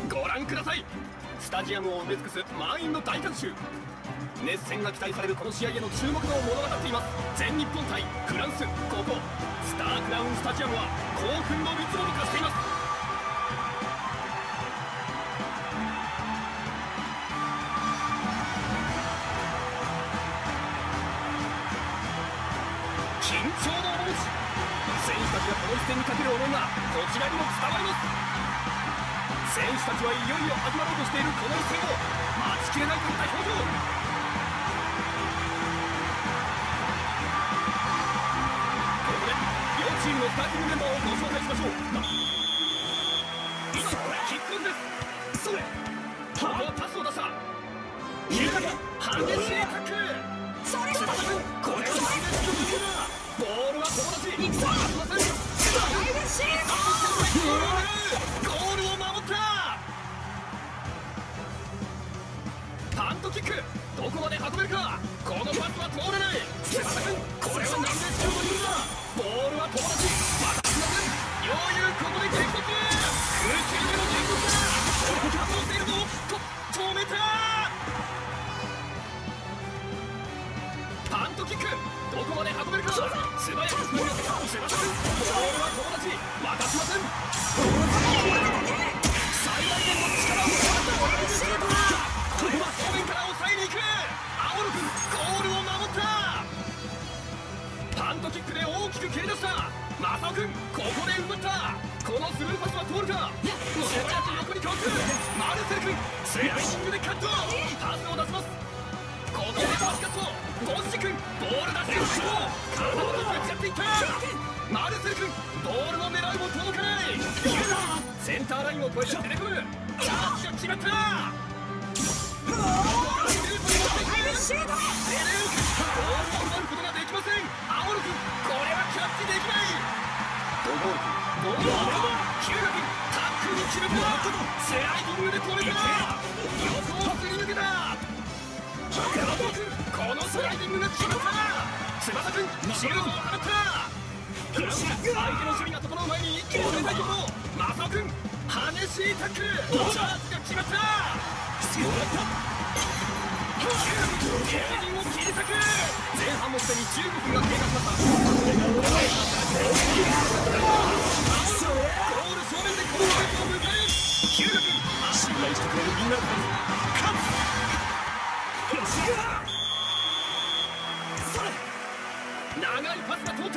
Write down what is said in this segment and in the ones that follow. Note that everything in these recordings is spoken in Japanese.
ご覧ください。スタジアムを埋め尽くす満員の大観衆。熱戦が期待されるこの試合への注目度を物語っています。全日本対フランス、ここスタークラウンスタジアムは興奮のるつぼと化しています。緊張の面持ち、選手たちがこの一戦にかける思いがこちらにも伝わります。選手たちはいよいよ始まろうとしているこの一戦を待ちきれないといった表情。チームのスターティングメンバーをご紹介しましょう。今キックオフです。それここはパスを出した。激しいタックル。翼君、これはナイスキックだ。ボールは友達。渡しません。ゴールを守った。パントキック、どこまで運べるか。このパスは通れない。翼君、これはなんでシュートにいるんだ。ボールは友達。渡しません。余裕、ここで激突。空中での激突だ。反応しているぞ。止めた。パントキック、どこまで運べるか。素早くつなげて翼君、ボールは友達。渡しません。最大限の力を使った。これは正面から抑えに行く。青野君、ゴールを守った。パントキックで大きく蹴り出した。マサオ君、ここで奪った。このスルーパスは通るか。素早く横に強攻。マルセル君、スライディングでカット。パスを出します。ここでパスカット。ボッシ君、ボール出して体ごとぶつかっていった。マルセル君、ボールの狙いも届かない。センターラインを越えて攻め込む。チャージが決まった。ボールを奪うことができません。青野君、これはキャッチできない。ドゴール君、ボールをヒューガ君、タックルに決めた。スライディングで止めた。横をすり抜けた。加藤君、このスライディングが決まった。翼君、シュートを放った。フランス、相手の守備が整う前に一気に攻めたいところ。マサオ君、激しいタックル。チャージが決まった。ヒューガ君、芸人を切り裂く。前半もすでに15分が経過しました。ゴール正面でこのゲームを迎える。ヒューガ君、信頼してくれるみんなのために勝つ。長いパスが通った。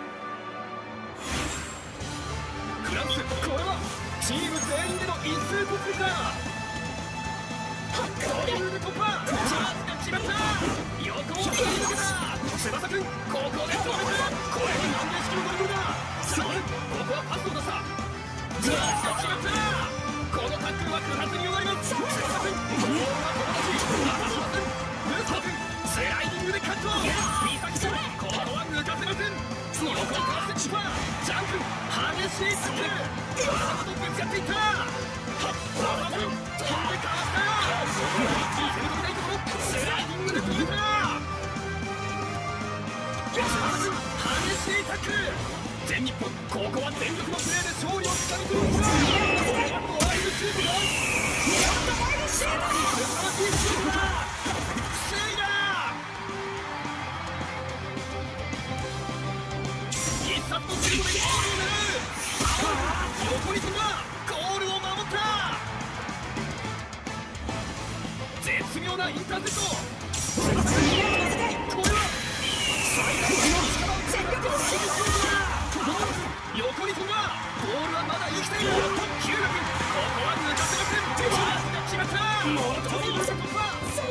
フランス、これはチーム全員での一斉突撃だ。ドリブルで突破。チャージが決まった。横を切り抜けた。翼君、ここで止めた。これは何で式のドリブルだ。さあ、ここはパスを出した。チャージが決まった。このタックルは不発に終わります。翼君、ボールは友達。渡しません。ブースト君、スライディングでカット。ミサキ君、ここは抜かせません。横をかわして突破。ジャンプ、激しいタックル。体とぶつかっていった。馬場君、飛んでかわした。一気に攻め込みたいところ。スライディングで止めた。馬場君、激しいタックル。全日本、ここは全力のプレーで勝利をつかみ取る。これはドライブシュートだ。さらに素晴らしいシュートだ。防いだ。必殺のシュートでゴールを狙う。横に飛んだ。ゴールを守った。絶妙なインターセプト。これは最大限の力を全力で刺激するんだ。横に飛んだ。ボールはまだ生きている。ヒューガ君、ここは抜かせません。チャージが決まった。ドリブルで突破。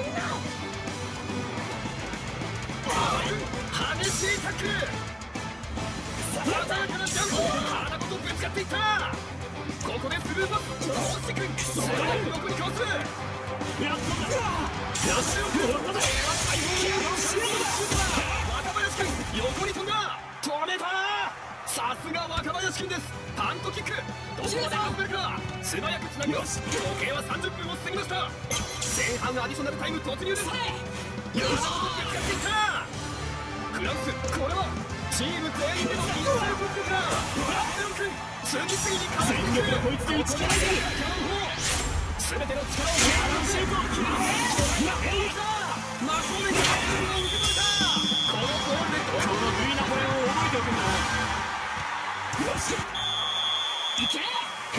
激しいタックル。鮮やかなジャンプ。体ごとぶつかっていった。ここでスルーパス。ボッシ君、素早く横にかわす。やったんだ。若林君、横に飛んだ。止めた。さすが若林君です。パントキック、どこまで運べるか。素早くつなぎます。時計は30分を過ぎました。前半アディショナルタイム突入です。体ごとぶつかっていった。フランス、これはチーム全員での一斉突撃だ。ラッセオ君、次々にかわしていく。ここでキャノン砲。 全ての力をシュートを決める真正面からボールを受け取れた。このゴールでこの V ナポレオンを覚えておくんだ。よしいけ。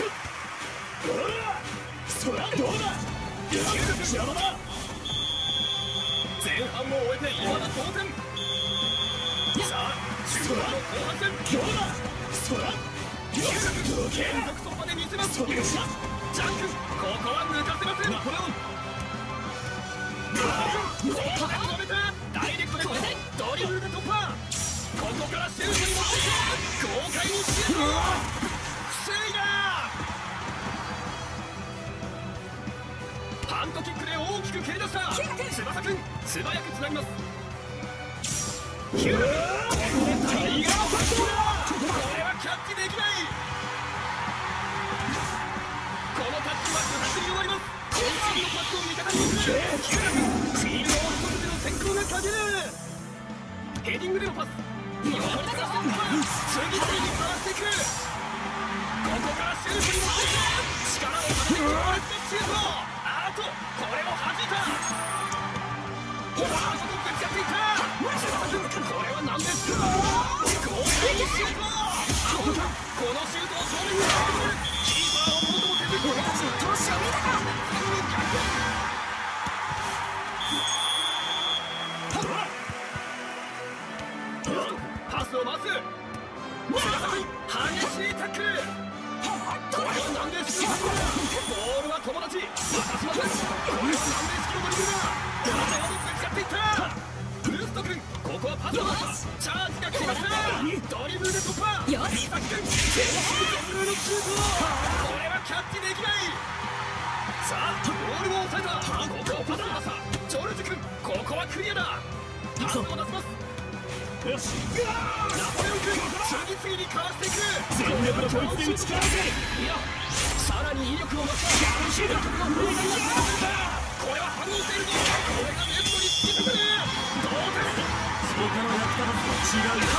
そりゃどうだ。邪魔だ。前半を終えて今だ同点。さあ中盤の後半戦どうだ。そら連続突破で見せます。ジャンクここは抜かせません。ナポレオン止めた。ダイレクトでドリブルで突破。ここからシュートに持っていく。豪快にシュート防いだ。ハンドキックで大きく蹴り出した。翼くん素早くつなぎます。ヒューここでタイガーパス。これはキャッチできない。このタッチは無駄に終わります。渾身のパスを味方に送る。ヒューフィールドを一つでの先行がかける。ヘディングでのパス。今からして突破。次々に回していく。ここからシュートに持っていく。力をかけて強烈なシュート。あとこれを弾いた。フォワードとぶちゃっていった。これは何ですか。豪快にシュート。このシュートを正面に当てる。キーパーをものともせずこれがシュートをしゃべったか。パスを回す。激しいタックル。これは何ですか。ボールは友達。渡しません。これは何ですか。ドリブルだ。体をぶつかっていった。ブルースト君ここはパスを出す。チャージが来ました。ドリブルで突破。リサキ君全部のシュート。これはキャッチできない。さあボールを抑えた。ここをパスを出した。ジョルジ君ここはクリアだ。パスを出します。よしナポレオン君次々にかわしていく。全力のこいつで打ち返せ。いやさらに威力を増したシュートのプレーがやってた。これは反応しているぞ。これがネットに突き刺さる。同点。他の役立たずと違う。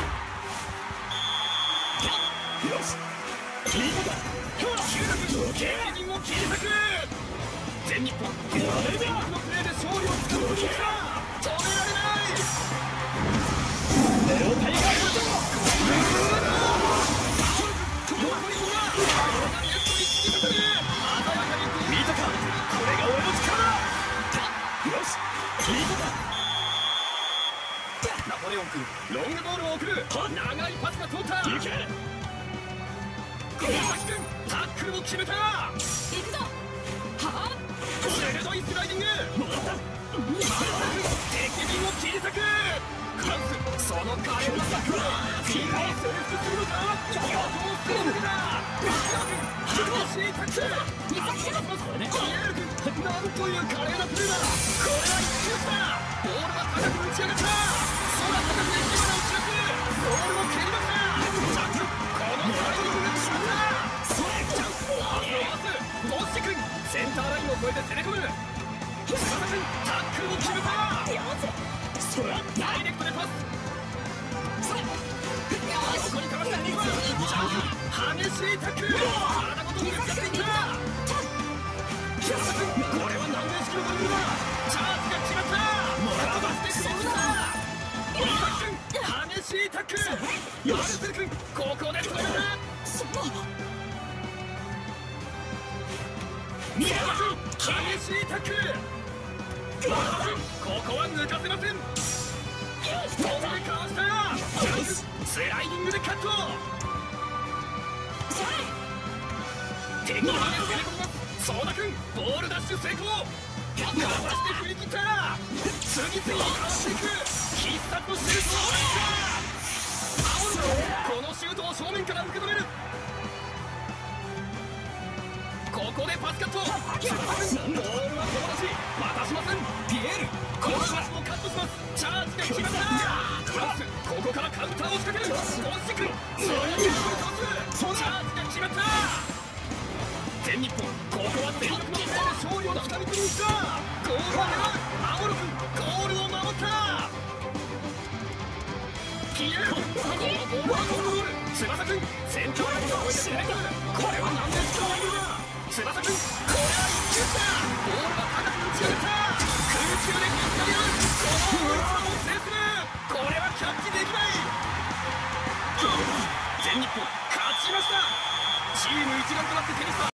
よしいい子だ。経営陣を切り裂く。全日本全力のプレーで勝利をつかむことが止められない。ネオタイガーフット。残り5がこれがネットに突き刺さる。鮮やかに見たか。これが俺の力だ。よしいい子だ。ナポレオン君ロングボールを送る。長いパスが通った。いけ小崎君タックルを決めた。行くぞ。はあ鋭いスライディング。もらった。敵陣を切り裂く。フランスその華麗なタックル。フィールドを征服するのか。予想するのだ。激しいタックル。なんという華麗なプレーだ。これは一球だ。ボールが高く打ち上がった。空高くで火花を散らす。ボールを蹴りました。ジャンプこのタイミングで決まった。それジャンプパスを回す。ドッシ君センターラインを越えて攻め込む。翼君タックルを決めた。それダイレクトでパス。横にかわしたジャンプ激しいタックル。体ごとぶつかっていった。翼君これは何面式のドリブルだ。チャージが決まった。かわしてクロスだ。リサキ君激しいタックル。マルセル君ここで止めた。宮川君激しいタックル。マル君ここは抜かせません。飛んでかわした。スライディングでカット。敵まで攻め込みます。ソーダ君ボールダッシュ成功。かわして振り切った。次々にかわしていく。必殺のシュートを打った。このシュートを正面から受け止める。ここでパスカット。ボールは友達渡しません。ピエールこのパスをカットします。チャージが決まった。フランスここからカウンターを仕掛ける。ゴッシ君それを倒す。チャージが決まった。全日本ここは全力のプレーで勝利をつかみ取りにした。ゴールを狙う。アモロ君ゴールを守った。ピエールこのボールはコントロール。翼君センターラインを越えて攻め込む。これは何ですか。翼君これは一球全日本勝ちました。チーム一丸となって手にした